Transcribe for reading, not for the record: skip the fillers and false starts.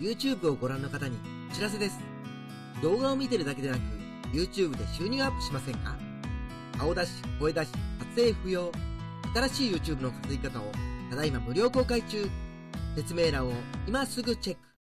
YouTube をご覧の方にお知らせです。動画を見てるだけでなく、YouTube で収入アップしませんか？顔出し、声出し、撮影不要。新しい YouTube の稼ぎ方をただいま無料公開中。説明欄を今すぐチェック。